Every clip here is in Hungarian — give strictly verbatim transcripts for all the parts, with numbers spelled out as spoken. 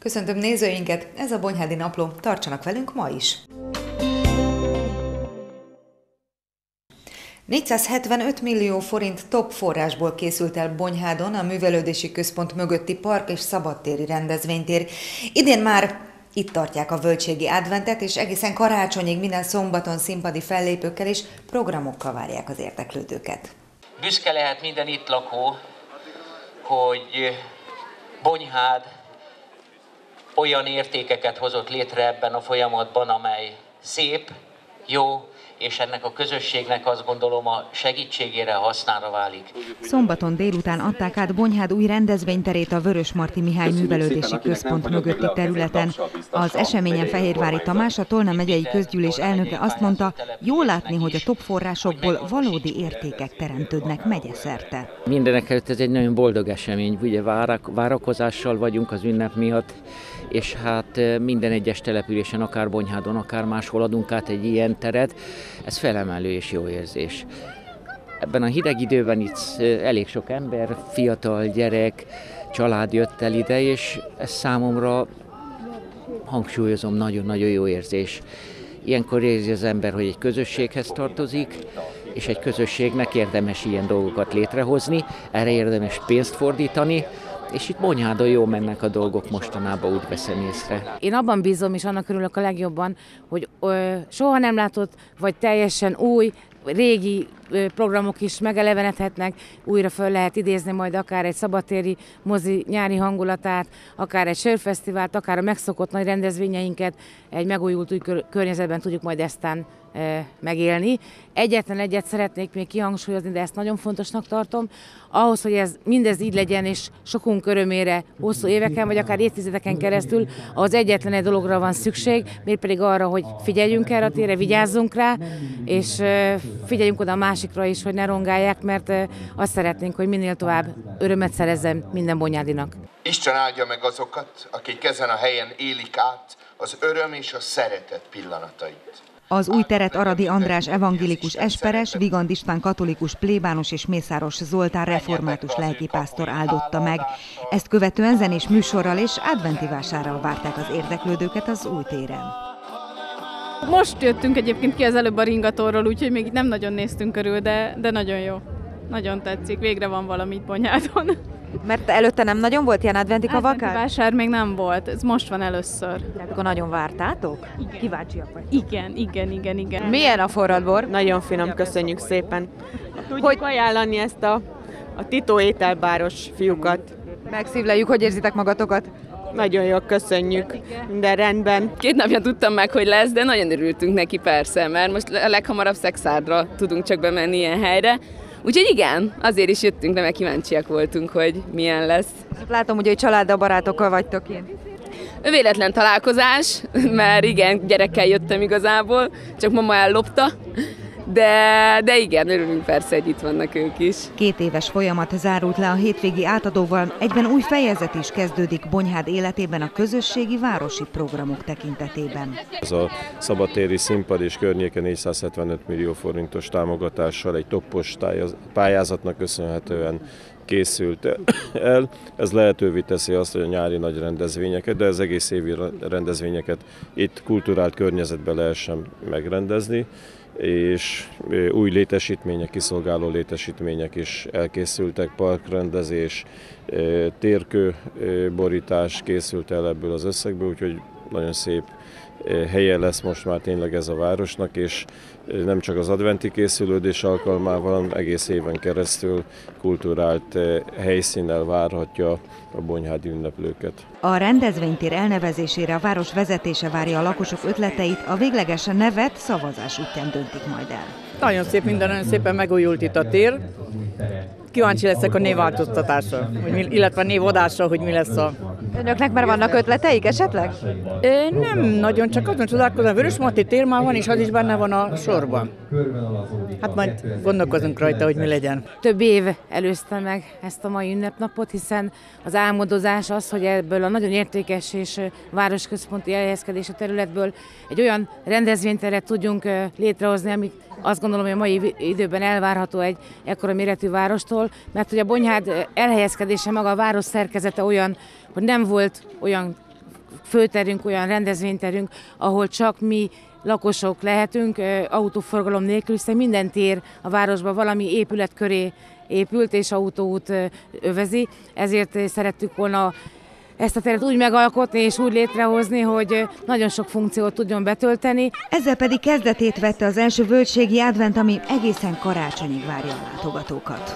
Köszöntöm nézőinket, ez a Bonyhádi Napló, tartsanak velünk ma is! négyszázhetvenöt millió forint top forrásból készült el Bonyhádon a művelődési központ mögötti park és szabadtéri rendezvénytér. Idén már itt tartják a völgységi adventet, és egészen karácsonyig minden szombaton színpadi fellépőkkel és programokkal várják az érdeklődőket. Büszke lehet minden itt lakó, hogy Bonyhád olyan értékeket hozott létre ebben a folyamatban, amely szép, jó, és ennek a közösségnek azt gondolom a segítségére, hasznára válik. Szombaton délután adták át Bonyhád új rendezvényterét a Vörösmarty Mihály Művelődési Központ mögötti területen. Az eseményen Fehérvári Tamás, a Tolna megyei közgyűlés elnöke azt mondta, jól látni, hogy a top forrásokból valódi értékek teremtődnek megyeszerte. Mindenekelőtt ez egy nagyon boldog esemény, ugye várak, várakozással vagyunk az ünnep miatt, és hát minden egyes településen, akár Bonyhádon, akár máshol adunk át egy ilyen teret, ez felemelő és jó érzés. Ebben a hideg időben itt elég sok ember, fiatal gyerek, család jött el ide, és ez számomra, hangsúlyozom, nagyon-nagyon jó érzés. Ilyenkor érzi az ember, hogy egy közösséghez tartozik, és egy közösségnek érdemes ilyen dolgokat létrehozni, erre érdemes pénzt fordítani, és itt Bonyhádon jól mennek a dolgok mostanában, úgy veszem észre. Én abban bízom, és annak örülök a legjobban, hogy ö, soha nem látott, vagy teljesen új, régi ö, programok is megelevenedhetnek, újra föl lehet idézni majd akár egy szabadtéri mozi nyári hangulatát, akár egy sörfesztivált, akár a megszokott nagy rendezvényeinket, egy megújult új kör, környezetben tudjuk majd eztán megélni. Egyetlen egyet szeretnék még kihangsúlyozni, de ezt nagyon fontosnak tartom. Ahhoz, hogy ez mindez így legyen, és sokunk örömére hosszú éveken, vagy akár évtizedeken keresztül, az egyetlen egy dologra van szükség, mégpedig arra, hogy figyeljünk erre a térre, vigyázzunk rá, és figyeljünk oda a másikra is, hogy ne rongálják, mert azt szeretnénk, hogy minél tovább örömet szerezzen minden bonyhádinak. Isten áldja meg azokat, akik ezen a helyen élik át az öröm és a szeretet pillanatait. Az új teret Aradi András evangélikus esperes, Vigand István katolikus plébános és Mészáros Zoltán református lelkipásztor áldotta meg. Ezt követően zenés műsorral és adventi vásárral várták az érdeklődőket az új téren. Most jöttünk egyébként ki az előbb a ringatóról, úgyhogy még nem nagyon néztünk körül, de, de nagyon jó. Nagyon tetszik, végre van valami itt Bonyhádon. Mert előtte nem nagyon volt ilyen adventi kavakár? Adventi vásár még nem volt, ez most van először. Tehát akkor nagyon vártátok? Igen. Kíváncsiak vagy? Igen, igen, igen, igen. Milyen a forradbor? Nagyon finom, köszönjük szépen. Tudjuk hogy ajánlani ezt a, a Tito ételbáros fiúkat. Megszívleljük, hogy érzitek magatokat? Nagyon jól köszönjük, minden rendben. Két napja tudtam meg, hogy lesz, de nagyon örültünk neki persze, mert most a leghamarabb Szexárdra tudunk csak bemenni ilyen helyre. Úgyhogy igen, azért is jöttünk, de meg kíváncsiak voltunk, hogy milyen lesz. Látom, hogy családdal, barátokkal vagytok én. Véletlen találkozás, mert igen, gyerekkel jöttem igazából, csak mama ellopta, de, de igen, örülünk persze, hogy itt vannak ők is. Két éves folyamat zárult le a hétvégi átadóval, egyben új fejezet is kezdődik Bonyhád életében a közösségi városi programok tekintetében. Ez a szabadtéri színpad és környéke négyszázhetvenöt millió forintos támogatással egy toppos pályázatnak köszönhetően készült el. Ez lehetővé teszi azt, hogy a nyári nagy rendezvényeket, de az egész évi rendezvényeket itt kulturált környezetben lehessen megrendezni, és új létesítmények, kiszolgáló létesítmények is elkészültek, parkrendezés, térkőborítás készült el ebből az összegből, úgyhogy nagyon szép helye lesz most már tényleg ez a városnak, és nem csak az adventi készülődés alkalmával, hanem egész éven keresztül kulturált helyszínnel várhatja a bonyhádi ünneplőket. A rendezvénytér elnevezésére a város vezetése várja a lakosok ötleteit, a végleges nevet szavazás útján döntik majd el. Nagyon szép minden, nagyon szépen megújult itt a tér. Kíváncsi leszek a névváltoztatásra, illetve a névadásra, hogy mi lesz a... Önöknek már vannak ötleteik esetleg? É, nem nagyon, csak azon csodálkozom, a Vörösmarty tér már van, és az is benne van a sorban. Hát majd gondolkozunk rajta, hogy mi legyen. Több év előzte meg ezt a mai ünnepnapot, hiszen az álmodozás az, hogy ebből a nagyon értékes és városközponti elhelyezkedésű területből egy olyan rendezvényteret tudjunk létrehozni, amit azt gondolom, hogy a mai időben elvárható egy ekkora méretű várostól, mert hogy a Bonyhád elhelyezkedése, maga a város szerkezete olyan, hogy nem volt olyan főterünk, olyan rendezvényterünk, ahol csak mi lakosok lehetünk, autóforgalom nélkül, hiszen minden tér a városban valami épület köré épült, és autóút övezi. Ezért szerettük volna ezt a teret úgy megalkotni és úgy létrehozni, hogy nagyon sok funkciót tudjon betölteni. Ezzel pedig kezdetét vette az első völgységi advent, ami egészen karácsonyig várja a látogatókat.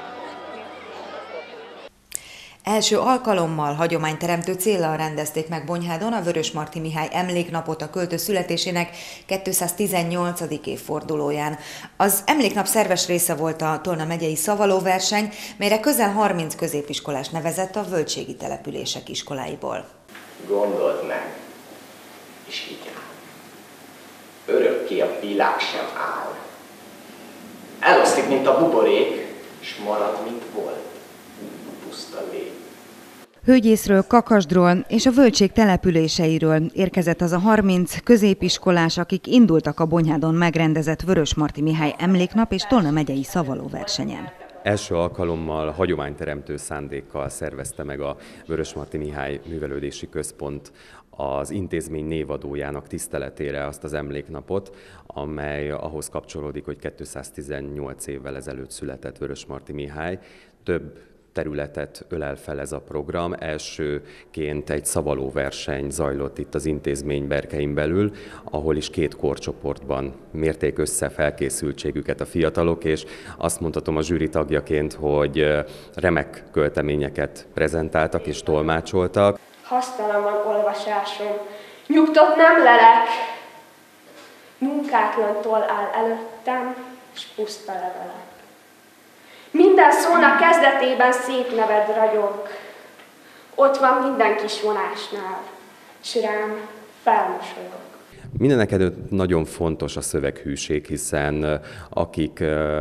Első alkalommal hagyományteremtő céllal rendezték meg Bonyhádon a Vörösmarty Mihály emléknapot a költő születésének kétszáztizennyolcadik évfordulóján. Az emléknap szerves része volt a Tolna megyei szavalóverseny, melyre közel harminc középiskolás nevezett a völgységi települések iskoláiból. Gondold meg, és higgyel, örökké a világ sem áll. Elosztik, mint a buborék, és marad, mint volt. Puszta lég. Hőgyészről, Kakasdról és a völgység településeiről érkezett az a harminc középiskolás, akik indultak a Bonyhádon megrendezett Vörösmarty Mihály emléknap és Tolna megyei szavalóversenyen. Első alkalommal hagyományteremtő szándékkal szervezte meg a Vörösmarty Mihály Művelődési Központ az intézmény névadójának tiszteletére azt az emléknapot, amely ahhoz kapcsolódik, hogy kétszáztizennyolc évvel ezelőtt született Vörösmarty Mihály. Több területet ölel fel ez a program. Elsőként egy szavalóverseny zajlott itt az intézmény berkein belül, ahol is két korcsoportban mérték össze felkészültségüket a fiatalok, és azt mondhatom a zsűri tagjaként, hogy remek költeményeket prezentáltak és tolmácsoltak. Hasztalan van olvasásom, nyugtot nem lelek, munkátlan toll áll előttem, s puszta levelek. Minden szónak kezdetében szép neved ragyog, ott van minden kis vonásnál, s rám felmosolyog. Mindenekelőtt nagyon fontos a szöveghűség, hiszen akik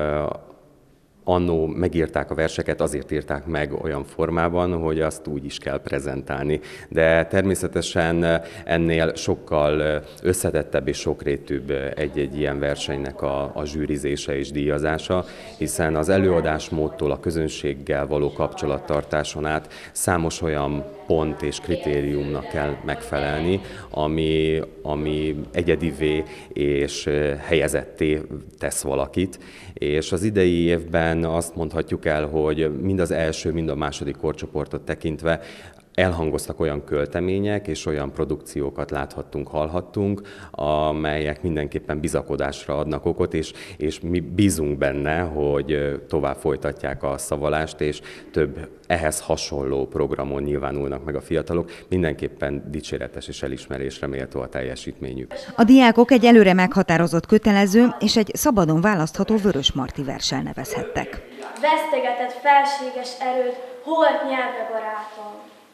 annó megírták a verseket, azért írták meg olyan formában, hogy azt úgy is kell prezentálni. De természetesen ennél sokkal összetettebb és sokrétűbb egy-egy ilyen versenynek a, a zsűrizése és díjazása, hiszen az előadásmódtól a közönséggel való kapcsolattartáson át számos olyan pont és kritériumnak kell megfelelni, ami, ami egyedivé és helyezetté tesz valakit. És az idei évben azt mondhatjuk el, hogy mind az első, mind a második korcsoportot tekintve elhangoztak olyan költemények és olyan produkciókat láthattunk, hallhattunk, amelyek mindenképpen bizakodásra adnak okot, és, és mi bízunk benne, hogy tovább folytatják a szavalást, és több ehhez hasonló programon nyilvánulnak meg a fiatalok. Mindenképpen dicséretes és elismerésre méltó a teljesítményük. A diákok egy előre meghatározott kötelező és egy szabadon választható Vörösmarty verssel nevezhettek. Vesztegetett felséges erőd, holt nyelve barátom,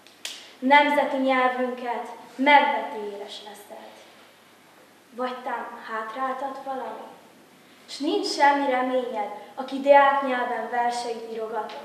nemzeti nyelvünket megvetéres veszed. Vagy tám hátráltat valami, s nincs semmi reményed, aki diáknyelven verseit írogatod.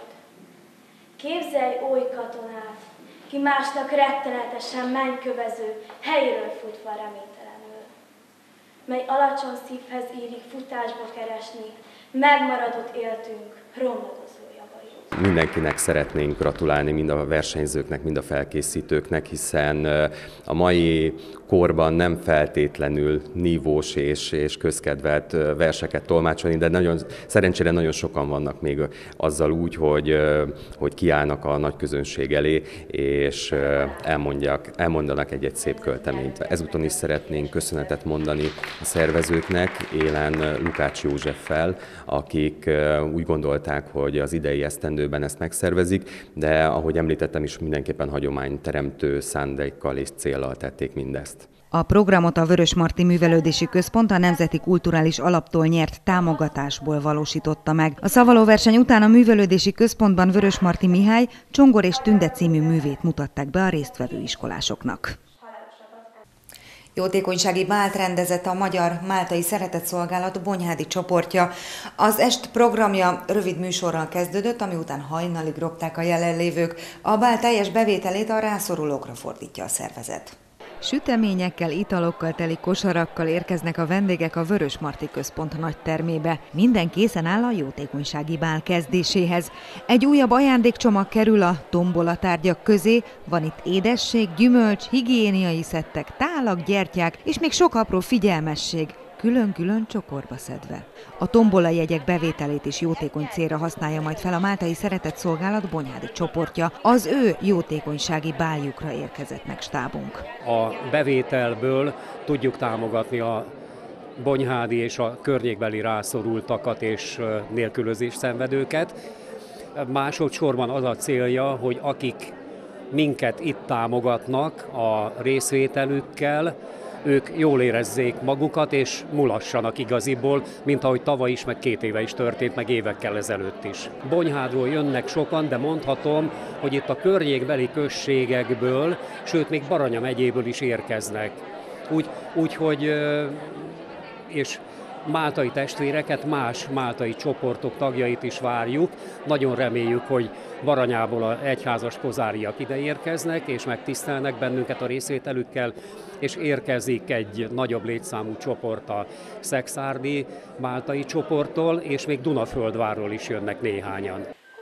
Képzelj oly katonát, ki másnak rettenetesen mennykövező, helyről futva reménytelenül, mely alacsony szívhez érik futásba keresni, megmaradott éltünk, romladozó javaid. Mindenkinek szeretnénk gratulálni, mind a versenyzőknek, mind a felkészítőknek, hiszen a mai korban nem feltétlenül nívós és, és közkedvelt verseket tolmácsolni, de nagyon, szerencsére nagyon sokan vannak még azzal úgy, hogy, hogy kiállnak a nagy közönség elé, és elmondják, elmondanak egy-egy szép költeményt. Ezúton is szeretnénk köszönetet mondani a szervezőknek, élen Lukács Józseffel, akik úgy gondolták, hogy az idei esztendőben ezt megszervezik, de ahogy említettem is, mindenképpen hagyományteremtő szándékkal és céllal tették mindezt. A programot a Vörösmarty Művelődési Központ a Nemzeti Kulturális Alaptól nyert támogatásból valósította meg. A szavalóverseny után a Művelődési Központban Vörösmarty Mihály Csongor és Tünde című művét mutatták be a résztvevő iskolásoknak. Jótékonysági bált rendezett a Magyar Máltai Szeretetszolgálat bonyhádi csoportja. Az est programja rövid műsorral kezdődött, ami után hajnalig ropták a jelenlévők. A bál teljes bevételét a rászorulókra fordítja a szervezet. Süteményekkel, italokkal teli kosarakkal érkeznek a vendégek a Vörösmarty Központ nagy termébe. Minden készen áll a jótékonysági bál kezdéséhez. Egy újabb ajándékcsomag kerül a tombola tárgyak közé, van itt édesség, gyümölcs, higiéniai szettek, tálak, gyertyák és még sok apró figyelmesség, külön-külön csokorba szedve. A tombola jegyek bevételét is jótékony célra használja majd fel a Máltai Szeretett Szolgálat bonyhádi csoportja. Az ő jótékonysági báljukra érkezett meg stábunk. A bevételből tudjuk támogatni a bonyhádi és a környékbeli rászorultakat és nélkülözés szenvedőket. Másodszorban az a célja, hogy akik minket itt támogatnak a részvételükkel, ők jól érezzék magukat, és mulassanak igaziból, mint ahogy tavaly is, meg két éve is történt, meg évekkel ezelőtt is. Bonyhádról jönnek sokan, de mondhatom, hogy itt a környékbeli községekből, sőt még Baranya megyéből is érkeznek. Úgy, úgyhogy, és máltai testvéreket, más máltai csoportok tagjait is várjuk. Nagyon reméljük, hogy Baranyából az egyházas kozáriak ide érkeznek, és megtisztelnek bennünket a részvételükkel, és érkezik egy nagyobb létszámú csoport a szekszárdi máltai csoporttól, és még Dunaföldvárról is jönnek néhányan.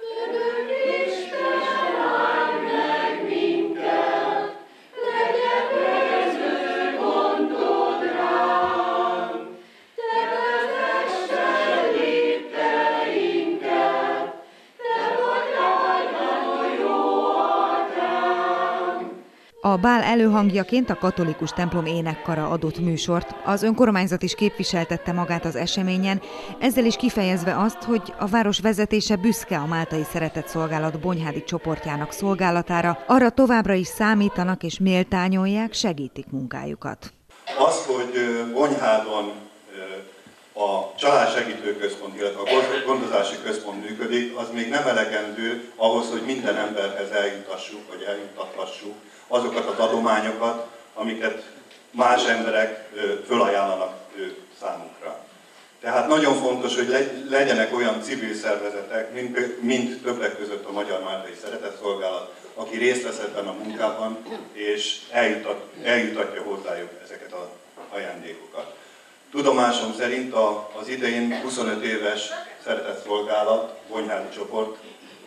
A bál előhangjaként a katolikus templom énekkara adott műsort. Az önkormányzat is képviseltette magát az eseményen, ezzel is kifejezve azt, hogy a város vezetése büszke a Máltai Szeretett Szolgálat bonyhádi csoportjának szolgálatára, arra továbbra is számítanak és méltányolják, segítik munkájukat. Az, hogy Bonyhádon a családsegítő központ, illetve a gondozási központ működik, az még nem elegendő ahhoz, hogy minden emberhez eljutassuk, vagy eljuttathassuk azokat az adományokat, amiket más emberek fölajánlanak számukra. Tehát nagyon fontos, hogy legyenek olyan civil szervezetek, mint, mint többek között a Magyar Máltai Szeretett Szolgálat, aki részt vesz ebben a munkában, és eljutat, eljutatja hozzájuk ezeket az ajándékokat. Tudomásom szerint az idején huszonöt éves Szeretett Szolgálat, bonyhádi csoport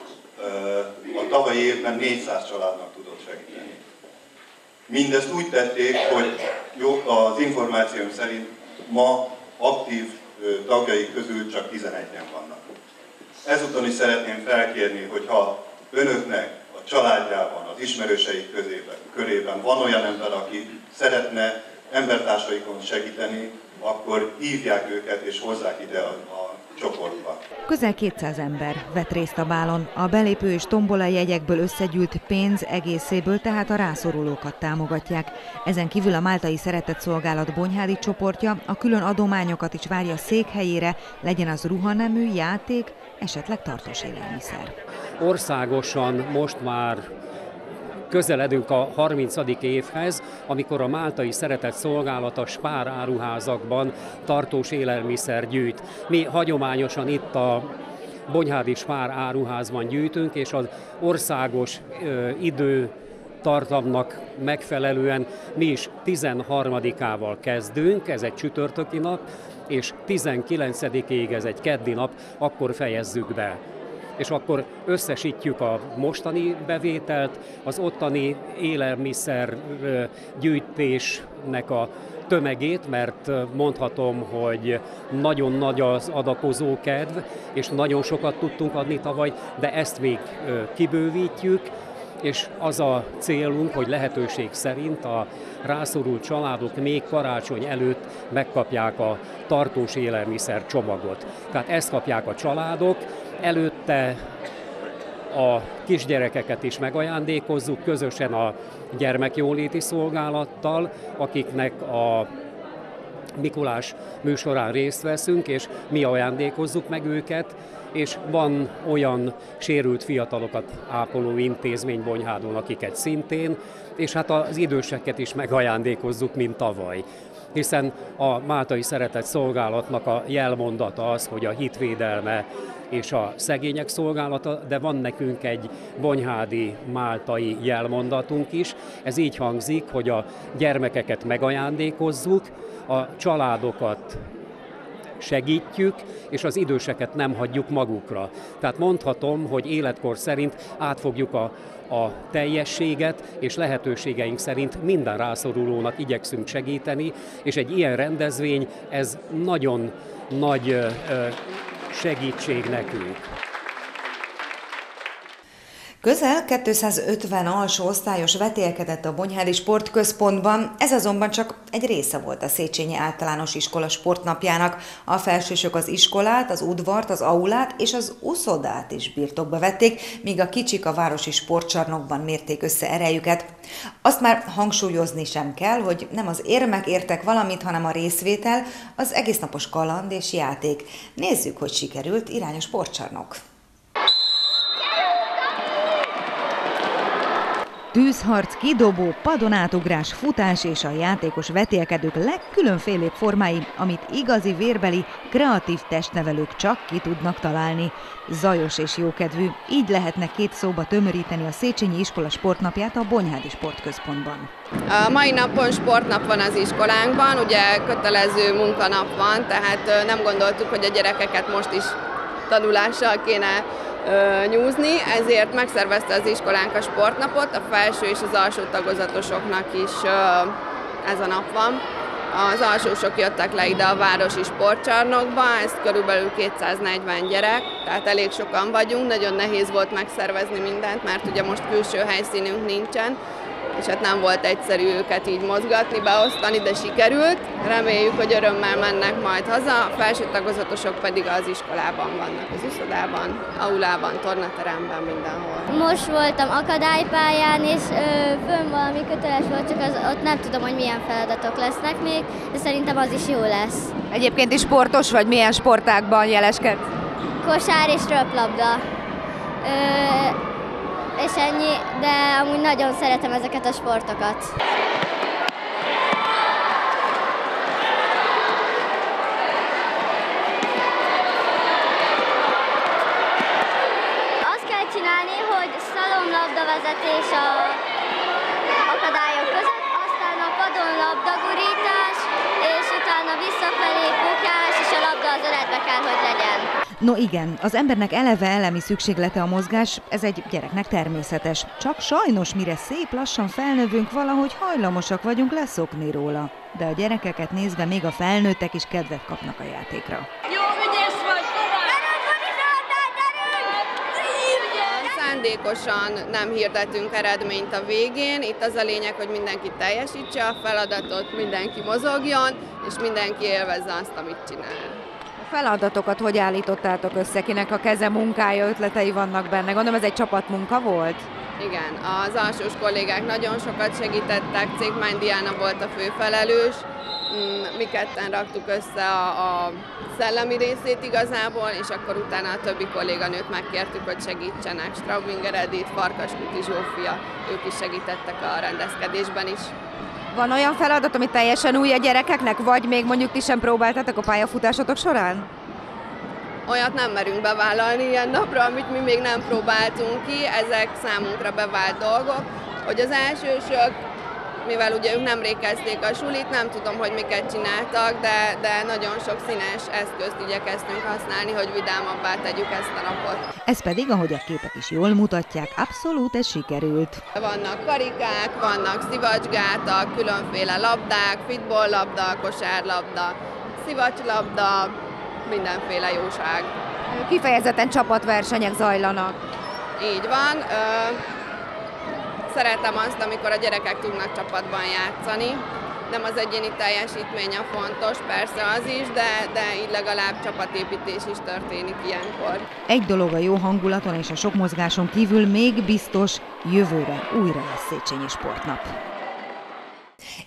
a tavalyi évben négyszáz családnak tudott segíteni. Mindezt úgy tették, hogy jó, az információm szerint ma aktív tagjai közül csak tizenegyen vannak. Ezúton is szeretném felkérni, hogyha önöknek a családjában, az ismerőseik közében, körében van olyan ember, aki szeretne embertársaikon segíteni, akkor hívják őket és hozzák ide a, a csoportba. Közel kétszáz ember vett részt a bálon. A belépő és tombola jegyekből összegyűlt pénz egészéből tehát a rászorulókat támogatják. Ezen kívül a Máltai Szeretett Szolgálat bonyhádi csoportja a külön adományokat is várja székhelyére, legyen az ruhanemű, játék, esetleg tartós élelmiszer. Országosan most már közeledünk a harmincadik évhez, amikor a Máltai Szeretett Szolgálat a Spár áruházakban tartós élelmiszer gyűjt. Mi hagyományosan itt a bonyhádi Spár áruházban gyűjtünk, és az országos ö, időtartamnak megfelelően mi is tizenharmadikával kezdünk, ez egy csütörtöki nap, és tizenkilencedikéig, ez egy keddi nap, akkor fejezzük be. És akkor összesítjük a mostani bevételt, az ottani élelmiszer gyűjtésnek a tömegét, mert mondhatom, hogy nagyon nagy az adakozó kedv, és nagyon sokat tudtunk adni tavaly, de ezt még kibővítjük, és az a célunk, hogy lehetőség szerint a rászorult családok még karácsony előtt megkapják a tartós élelmiszer csomagot. Tehát ezt kapják a családok, előtte a kisgyerekeket is megajándékozzuk közösen a gyermekjóléti szolgálattal, akiknek a Mikulás műsorán részt veszünk, és mi ajándékozzuk meg őket, és van olyan sérült fiatalokat ápoló intézmény Bonyhádon, akiket szintén, és hát az időseket is megajándékozzuk, mint tavaly. Hiszen a Máltai Szeretett Szolgálatnak a jelmondata az, hogy a hitvédelme és a szegények szolgálata, de van nekünk egy bonyhádi máltai jelmondatunk is. Ez így hangzik, hogy a gyermekeket megajándékozzuk, a családokat segítjük, és az időseket nem hagyjuk magukra. Tehát mondhatom, hogy életkor szerint átfogjuk a, a teljességet, és lehetőségeink szerint minden rászorulónak igyekszünk segíteni, és egy ilyen rendezvény, ez nagyon nagy segítség nekünk. Közel kétszázötven alsó osztályos vetélkedett a Bonyhádi Sportközpontban, ez azonban csak egy része volt a Széchenyi Általános Iskola sportnapjának. A felsősök az iskolát, az udvart, az aulát és az uszodát is birtokba vették, míg a kicsik a városi sportcsarnokban mérték össze erejüket. Azt már hangsúlyozni sem kell, hogy nem az érmek értek valamit, hanem a részvétel, az egésznapos kaland és játék. Nézzük, hogy sikerült, irány a sportcsarnok. Tűzharc, kidobó, padonátugrás, futás és a játékos vetélkedők legkülönfélébb formái, amit igazi vérbeli, kreatív testnevelők csak ki tudnak találni. Zajos és jókedvű, így lehetne két szóba tömöríteni a Széchenyi Iskola sportnapját a Bonyhádi Sportközpontban. A mai napon sportnap van az iskolánkban, ugye kötelező munkanap van, tehát nem gondoltuk, hogy a gyerekeket most is tanulással kéne nyúzni, ezért megszervezte az iskolánk a sportnapot, a felső és az alsó tagozatosoknak is ez a nap van. Az alsósok jöttek le ide a városi sportcsarnokba, ez körülbelül kétszáznegyven gyerek, tehát elég sokan vagyunk, nagyon nehéz volt megszervezni mindent, mert ugye most külső helyszínünk nincsen, és hát nem volt egyszerű őket így mozgatni, beosztani, de sikerült. Reméljük, hogy örömmel mennek majd haza, a felső tagozatosok pedig az iskolában vannak, az uszodában, aulában, tornateremben, mindenhol. Most voltam akadálypályán, és ö, fönn valami köteles volt, csak az, ott nem tudom, hogy milyen feladatok lesznek még, de szerintem az is jó lesz. Egyébként is sportos vagy, milyen sportágban jeleskedsz? Kosár és röplabda. Ö, és ennyi, de amúgy nagyon szeretem ezeket a sportokat. Azt kell csinálni, hogy szalomlabdavezetés a akadályok között, aztán a padon labdagurítás, és utána visszafelé bukás, és a labda az öletbe kell, hogy legyen. No igen, az embernek eleve elemi szükséglete a mozgás, ez egy gyereknek természetes. Csak sajnos, mire szép lassan felnövünk, valahogy hajlamosak vagyunk leszokni róla. De a gyerekeket nézve még a felnőttek is kedvet kapnak a játékra. Jó, ügyes vagy! Szándékosan nem hirdetünk eredményt a végén, itt az a lényeg, hogy mindenki teljesítse a feladatot, mindenki mozogjon, és mindenki élvezze azt, amit csinál. A feladatokat hogy állítottátok össze, kinek a keze munkája, ötletei vannak benne? Gondolom ez egy csapatmunka volt? Igen, az alsós kollégák nagyon sokat segítettek, Cékmány Diana volt a főfelelős, mi ketten raktuk össze a, a szellemi részét igazából, és akkor utána a többi kolléganőt megkértük, hogy segítsenek. Straubinger Edith, Farkaskuti Zsófia, ők is segítettek a rendezkedésben is. Van olyan feladat, ami teljesen új a gyerekeknek, vagy még mondjuk ti sem próbáltatok a pályafutásotok során? Olyat nem merünk bevállalni ilyen napra, amit mi még nem próbáltunk ki, ezek számunkra bevált dolgok, hogy az elsősök, mivel ugye ők nemrég kezdték a sulit, nem tudom, hogy miket csináltak, de, de nagyon sok színes eszközt igyekeztünk használni, hogy vidámabbá tegyük ezt a napot. Ez pedig, ahogy a képek is jól mutatják, abszolút ez sikerült. Vannak karikák, vannak szivacsgátak, különféle labdák, fitballlabda, kosárlabda, szivacslabda, mindenféle jóság. Kifejezetten csapatversenyek zajlanak. Így van. Szeretem azt, amikor a gyerekek tudnak csapatban játszani. Nem az egyéni teljesítmény a fontos, persze az is, de, de így legalább csapatépítés is történik ilyenkor. Egy dolog a jó hangulaton és a sok mozgáson kívül még biztos, jövőre újra lesz Széchenyi Sportnap.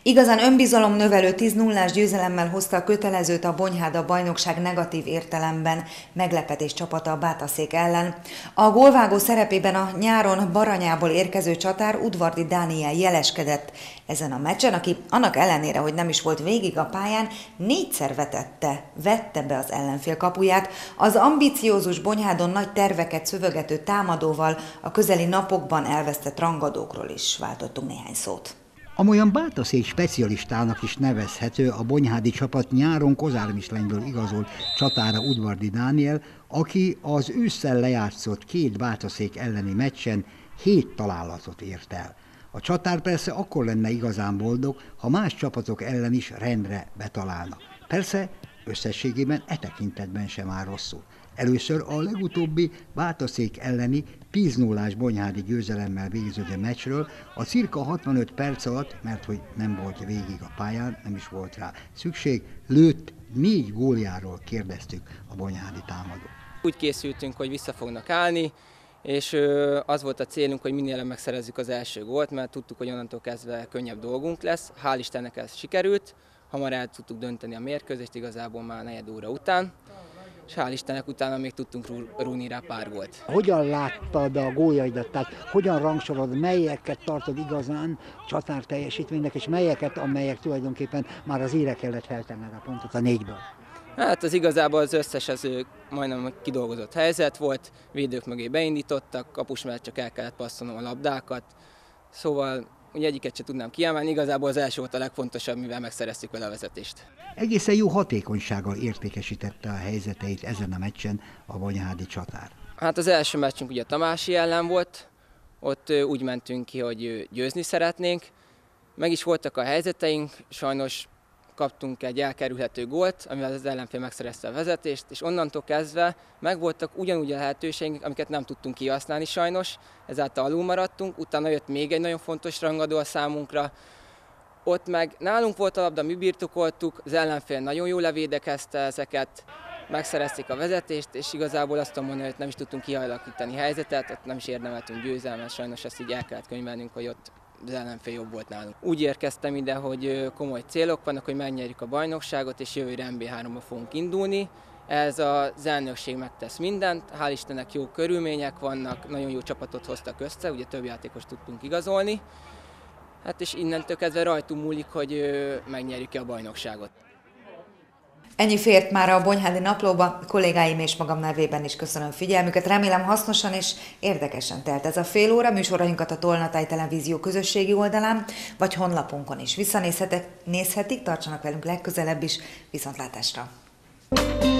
Igazán önbizalom növelő tíz nullás győzelemmel hozta a kötelezőt a Bonyhád a bajnokság negatív értelemben meglepetés csapata a Bátaszék ellen. A gólvágó szerepében a nyáron Baranyából érkező csatár Udvardi Dániel jeleskedett ezen a meccsen, aki annak ellenére, hogy nem is volt végig a pályán, négyszer vetette, vette be az ellenfél kapuját. Az ambiciózus Bonyhádon nagy terveket szövegető támadóval a közeli napokban elvesztett rangadókról is váltottunk néhány szót. Amolyan Bátaszék specialistának is nevezhető a bonyhádi csapat nyáron Kozármislenyből igazolt csatára Udvardi Dániel, aki az ősszel lejátszott két Bátaszék elleni meccsen hét találatot ért el. A csatár persze akkor lenne igazán boldog, ha más csapatok ellen is rendre betalálna. Persze összességében e tekintetben sem áll rosszul. Először a legutóbbi Bátaszék elleni tíz nullás bonyhádi győzelemmel végződő meccsről a cirka hatvanöt perc alatt, mert hogy nem volt végig a pályán, nem is volt rá szükség, lőtt négy góljáról kérdeztük a bonyhádi támadót. Úgy készültünk, hogy vissza fognak állni, és az volt a célunk, hogy minél megszerezzük az első gólt, mert tudtuk, hogy onnantól kezdve könnyebb dolgunk lesz. Hál' Istennek ez sikerült, hamar el tudtuk dönteni a mérkőzést, igazából már negyed óra után. És hál' Istennek utána még tudtunk rúni rá pár gólt. Hogyan láttad a góljaidat? Tehát hogyan rangsorolod, melyeket tartod igazán csatár teljesítménynek, és melyeket, amelyek tulajdonképpen már az ére kellett feltenned a pontot a négyből? Hát az igazából az összes az majdnem kidolgozott helyzet volt, védők mögé beindítottak, kapus mellett csak el kellett passzolnom a labdákat, szóval ugye egyiket sem tudnám kiemelni, igazából az első volt a legfontosabb, mivel megszereztük vele a vezetést. Egészen jó hatékonysággal értékesítette a helyzeteit ezen a meccsen a bonyhádi csatár. Hát az első meccsünk ugye a Tamási ellen volt, ott úgy mentünk ki, hogy győzni szeretnénk. Meg is voltak a helyzeteink, sajnos kaptunk egy elkerülhető gólt, amivel az ellenfél megszerezte a vezetést, és onnantól kezdve megvoltak ugyanúgy a lehetőségek, amiket nem tudtunk kihasználni sajnos, ezáltal alul maradtunk, utána jött még egy nagyon fontos rangadó a számunkra, ott meg nálunk volt a labda, mi birtokoltuk, az ellenfél nagyon jól levédekezte ezeket, megszerezték a vezetést, és igazából azt tudom mondani, hogy nem is tudtunk kialakítani helyzetet, ott nem is érdemeltünk győzelmet, sajnos ezt így el kellett könyvelnünk, hogy ott az ellenfél jobb volt nálunk. Úgy érkeztem ide, hogy komoly célok vannak, hogy megnyerjük a bajnokságot, és jövőre em bé háromba fogunk indulni. Ez az elnökség megtesz mindent, hál' Istennek jó körülmények vannak, nagyon jó csapatot hoztak össze, ugye több játékos tudtunk igazolni. Hát és innentől kezdve rajtunk múlik, hogy megnyerjük-e a bajnokságot. Ennyi fért már a Bonyhádi Naplóba, kollégáim és magam nevében is köszönöm figyelmüket. Remélem hasznosan és érdekesen telt ez a fél óra. Műsorainkat a Tolnatáj Televízió közösségi oldalán, vagy honlapunkon is visszanézhetik, nézhetik, tartsanak velünk legközelebb is, viszontlátásra!